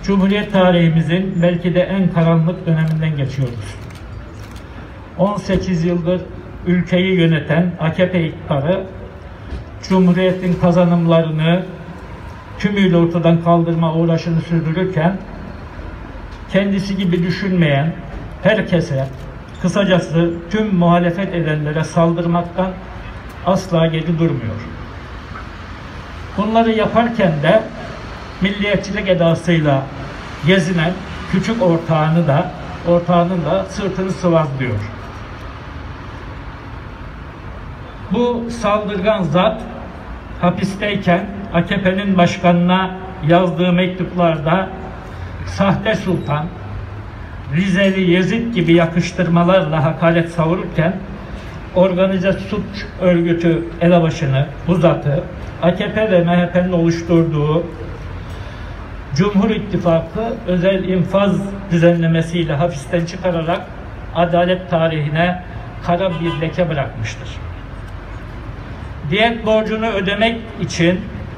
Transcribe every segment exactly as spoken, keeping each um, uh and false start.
Cumhuriyet tarihimizin belki de en karanlık döneminden geçiyoruz. on sekiz yıldır ülkeyi yöneten A K P iktidarı, Cumhuriyet'in kazanımlarını tümüyle ortadan kaldırma uğraşını sürdürürken, kendisi gibi düşünmeyen herkese, kısacası tüm muhalefet edenlere saldırmaktan asla geri durmuyor. Bunları yaparken de milliyetçilik edasıyla gezinen küçük ortağını da, ortağının da sırtını sıvazlıyor. Bu saldırgan zat hapisteyken A K P'nin başkanına yazdığı mektuplarda sahte sultan, Rizeli Yezid gibi yakıştırmalarla hakaret savururken, organize suç örgütü elebaşını, bu zatı A K P ve M H P'nin oluşturduğu Cumhur İttifakı özel infaz düzenlemesiyle hapisten çıkararak adalet tarihine kara bir leke bırakmıştır. Diyet borcunu ödemek için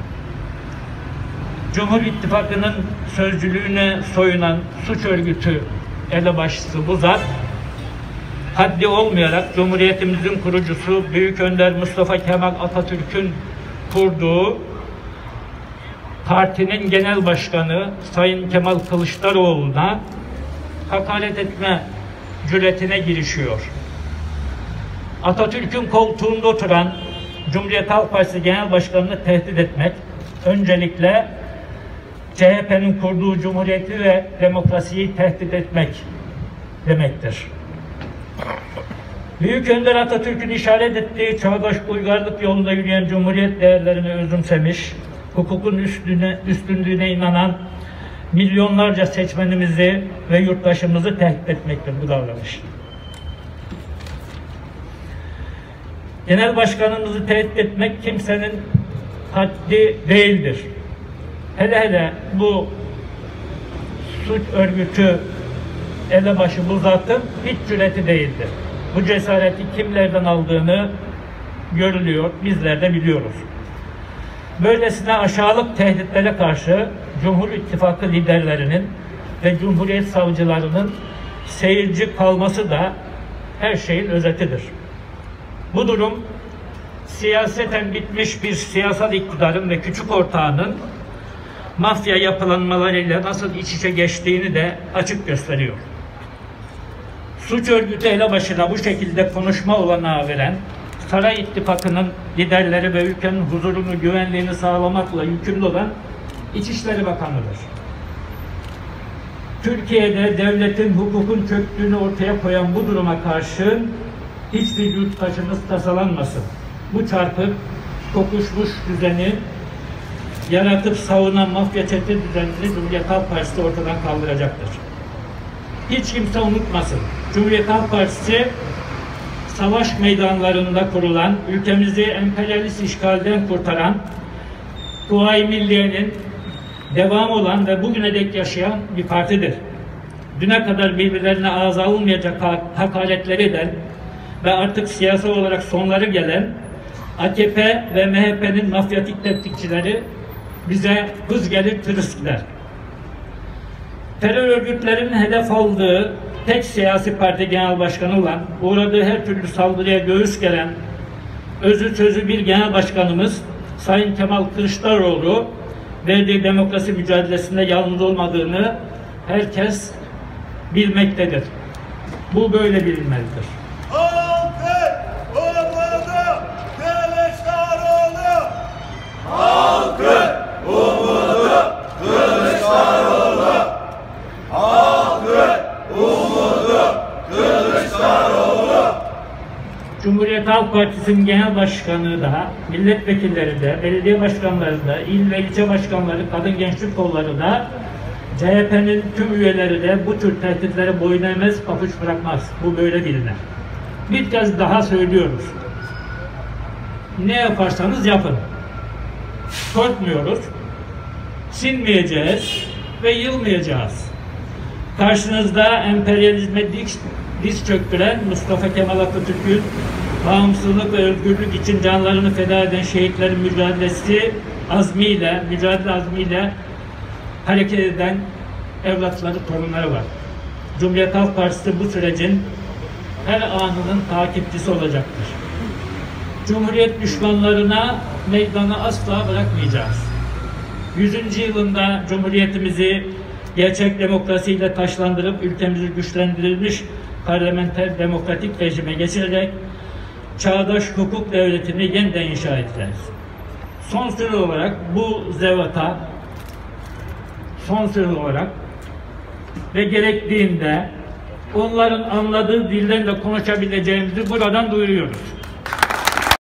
Cumhur İttifakı'nın sözcülüğüne soyunan suç örgütü elebaşısı bu zat, haddi olmayarak Cumhuriyetimizin kurucusu Büyük Önder Mustafa Kemal Atatürk'ün kurduğu partinin genel başkanı Sayın Kemal Kılıçdaroğlu'na hakaret etme cüretine girişiyor. Atatürk'ün koltuğunda oturan Cumhuriyet Halk Partisi Genel Başkanı'nı tehdit etmek, öncelikle C H P'nin kurduğu Cumhuriyeti ve demokrasiyi tehdit etmek demektir. Büyük Önder Atatürk'ün işaret ettiği çağdaş uygarlık yolunda yürüyen Cumhuriyet değerlerini özümsemiş, hukukun üstüne, üstünlüğüne inanan milyonlarca seçmenimizi ve yurttaşımızı tehdit etmektir bu davranış. Genel başkanımızı tehdit etmek kimsenin haddi değildir. Hele hele bu suç örgütü elebaşı bu zatın hiç cüreti değildir. Bu cesareti kimlerden aldığını görülüyor, bizler de biliyoruz. Böylesine aşağılık tehditlere karşı Cumhur İttifakı liderlerinin ve Cumhuriyet savcılarının seyirci kalması da her şeyin özetidir. Bu durum siyaseten bitmiş bir siyasal iktidarın ve küçük ortağının mafya yapılanmalarıyla nasıl iç içe geçtiğini de açık gösteriyor. Suç örgütü elebaşına bu şekilde konuşma olanağı veren Saray İttifakı'nın liderleri ve ülkenin huzurunu, güvenliğini sağlamakla yükümlü olan İçişleri Bakanı'dır. Türkiye'de devletin, hukukun çöktüğünü ortaya koyan bu duruma karşı hiçbir yurttaşımız tasalanmasın. Bu çarpık, kokuşmuş düzeni yaratıp savunan mafya çete düzenini Cumhuriyet Halk Partisi ortadan kaldıracaktır. Hiç kimse unutmasın. Cumhuriyet Halk Partisi savaş meydanlarında kurulan, ülkemizi emperyalist işgalden kurtaran, Kuvayi Milliye'nin devamı olan ve bugüne dek yaşayan bir partidir. Düne kadar birbirlerine ağza alınmayacak hakaretleri eden ve artık siyasal olarak sonları gelen A K P ve M H P'nin mafyatik tetikçileri bize hız gelir tırıs gider. Terör örgütlerinin hedef aldığı tek siyasi parti genel başkanı olan, uğradığı her türlü saldırıya göğüs geren, özü sözü bir genel başkanımız Sayın Kemal Kılıçdaroğlu verdiği demokrasi mücadelesinde yalnız olmadığını herkes bilmektedir. Bu böyle bilinmelidir. Halkın umudu Kılıçdaroğlu! Halkın umudu Kılıçdaroğlu! Halkın umudu Kılıçdaroğlu! Cumhuriyet Halk Partisi'nin genel başkanı da, milletvekilleri de, belediye başkanları da, il ve ilçe başkanları, kadın gençlik kolları da, C H P'nin tüm üyeleri de bu tür tehditlere boyun eğmez, papuç bırakmaz. Bu böyle biliner. Bir kez daha söylüyoruz. Ne yaparsanız yapın. Korkmuyoruz, sinmeyeceğiz ve yılmayacağız. Karşınızda emperyalizme diz, diz çöktüren Mustafa Kemal Atatürk'ün bağımsızlık ve özgürlük için canlarını feda eden şehitlerin mücadelesi azmiyle, mücadele azmiyle hareket eden evlatları, torunları var. Cumhuriyet Halk Partisi bu sürecin her anının takipçisi olacaktır. Cumhuriyet düşmanlarına meydanı asla bırakmayacağız. yüzüncü yılında Cumhuriyetimizi gerçek demokrasiyle taşlandırıp ülkemizi güçlendirilmiş parlamenter demokratik rejime geçirerek çağdaş hukuk devletini yeniden inşa edeceğiz. Son sürü olarak bu zevata son sürü olarak ve gerektiğinde onların anladığı dilden de konuşabileceğimizi buradan duyuruyoruz.